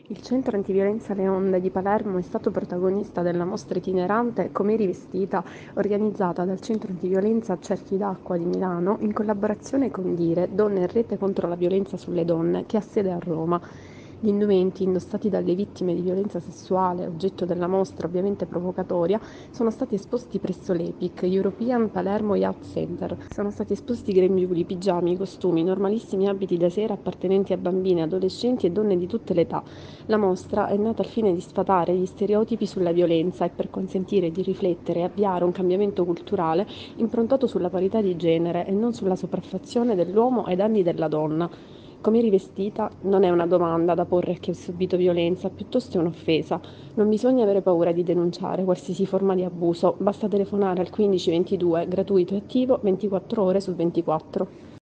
Il centro antiviolenza Le Onde di Palermo è stato protagonista della mostra itinerante Come rivestita, organizzata dal centro antiviolenza Cerchi d'Acqua di Milano in collaborazione con Dire, Donne in Rete contro la violenza sulle donne, che ha sede a Roma. Gli indumenti indossati dalle vittime di violenza sessuale, oggetto della mostra ovviamente provocatoria, sono stati esposti presso l'EPIC, European Palermo Yacht Center. Sono stati esposti grembiuli, pigiami, costumi, normalissimi abiti da sera appartenenti a bambine, adolescenti e donne di tutte le età. La mostra è nata al fine di sfatare gli stereotipi sulla violenza e per consentire di riflettere e avviare un cambiamento culturale improntato sulla parità di genere e non sulla sopraffazione dell'uomo ai danni della donna. Come rivestita non è una domanda da porre a chi ha subito violenza, piuttosto è un'offesa. Non bisogna avere paura di denunciare qualsiasi forma di abuso, basta telefonare al 1522, gratuito e attivo 24 ore su 24.